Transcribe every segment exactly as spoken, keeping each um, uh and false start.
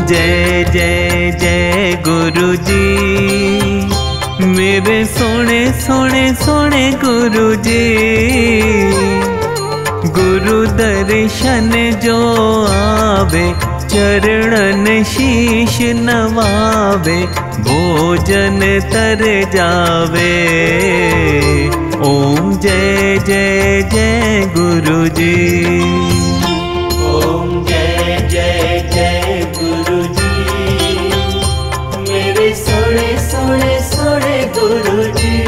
जय जय जय गुरु जी, मेरे सोने सोने सोने गुरु जी। गुरु दर्शन जो आवे, चरणन शीश नवावे, भोजन तर जावे। ओम जय जय जय गुरु जी। ओम जय जय जय गुरु जी, मेरे सोने सोने सोने गुरु जी।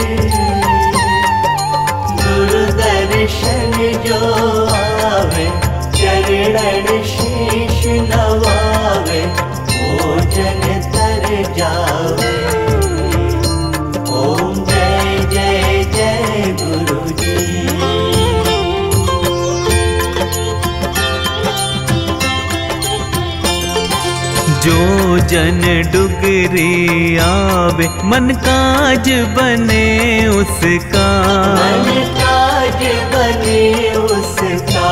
गुरु दर्शन जो आवे, चरणन शीश नवावे, भोजन तर जावे। ओम जय जय जय गुरु जी। जो जन डुगरी आवे, मन काज बने उसका, मन काज बने उसका।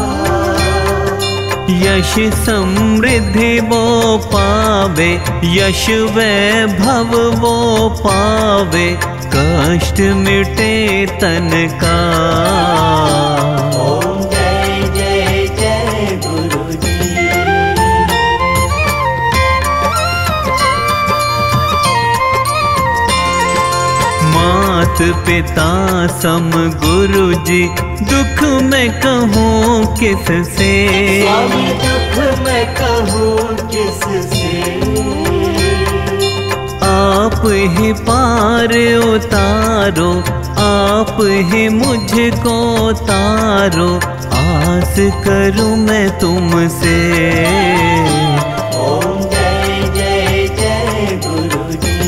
यश समृद्धि वो पावे, यश वैभव वो पावे, कष्ट मिटे तन का। ओम जय जय जय गुरु जी। मात पिता सम गुरु जी, दुख मैं कहूँ किससे। स्वामी दुख मैं कहूँ किससे। आप ही पार उतारो, आप ही मुझको तारो, आस करूँ मैं तुमसे। ओम जय जय जय गुरु जी।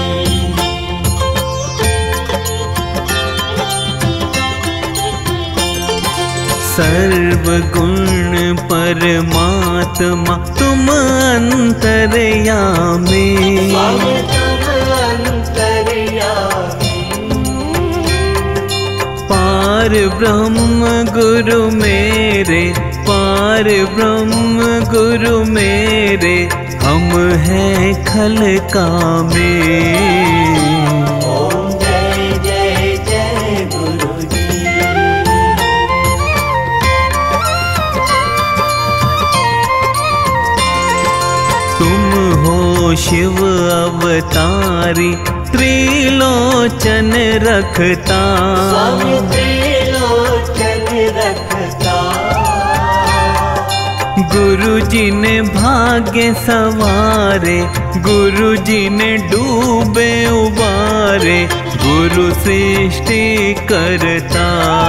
सर्व गुण परमात्मा तुम अंतर्यामी। स्वामी तुम अंतर्यामी। पार ब्रह्म गुरु मेरे, पार ब्रह्म गुरु मेरे, हम हैं खल कामे। ओम जय जय जय गुरु जी। तुम हो शिव अवतारी, त्रिलोचन रखता। स्वामी त्रिलोचन रखता। गुरु जी ने भाग्य सवारे, गुरु जी ने डूबे उबारे, गुरु सृष्टि करता।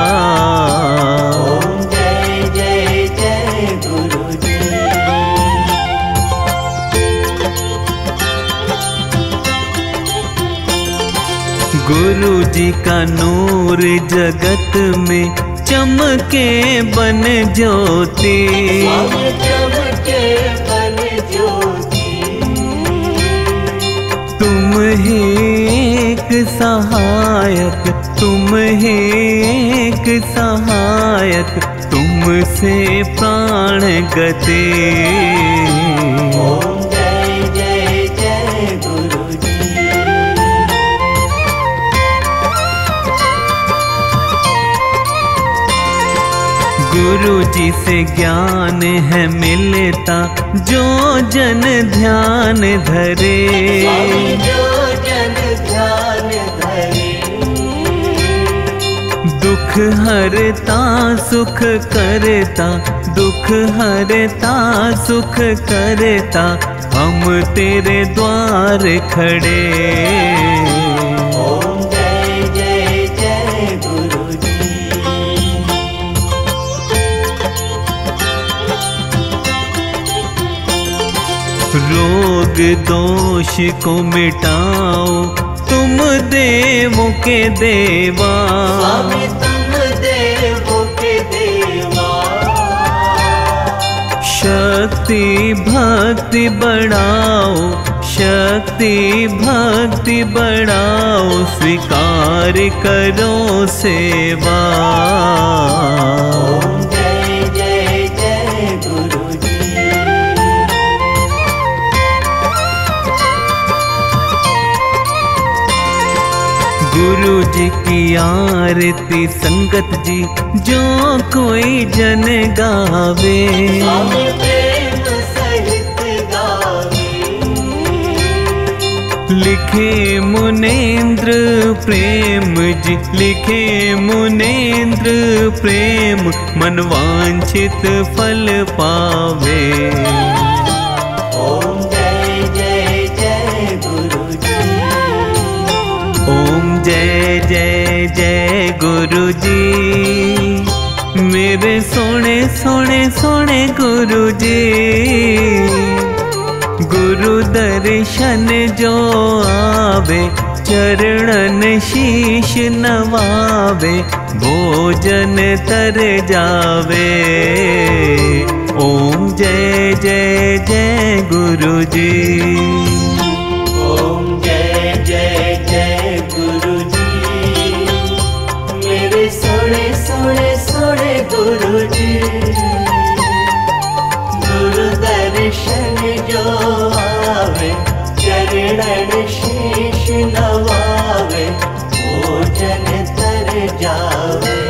ओम जय जय जय गुरु जी। गुरु जी का नूर जगत में चमके बन ज्योति। स्वामी चमके बन ज्योति। तुम ही एक सहायक, तुम ही एक सहायक, तुमसे प्राण गते। ओम जय जय जय गुरु जी। गुरु जी से ज्ञान है मिलता, जो जन ध्यान धरे। स्वामी जो जन ध्यान धरे। दुख हरता सुख करता, दुख हरता सुख करता, हम तेरे द्वार खड़े। ओम जय जय जय गुरु जी। रोग दोष को मिटाओ, तुम देवों के देवा। स्वामी तुम देवों के देवा। शक्ति भक्ति बढ़ाओ, शक्ति भक्ति बढ़ाओ, स्वीकार करो सेवा। ओम जय जय जय गुरु जी। की आरती संगत जी जो कोई जन गावे। स्वामी प्रेम सहित गावे। लिखे मुनेन्द्र प्रेम जी, लिखे मुनेन्द्र प्रेम, मन वांछित फल पावे। ओम जय जय जय गुरु जी। ओम जय जय जय गुरु जी, मेरे सोने सोने सोने गुरु जी। गुरु दर्शन जो आवे, चरणन शीश नवावे, भोजन तर जावे। ओम जय जय जय गुरु जी। ओम जय जय जय गुरु जी, मेरे सोने सोने सोने गुरु जी। गुरु दर्शन जो आवे, चरणन शीश नवावे, भोजन तर जावे।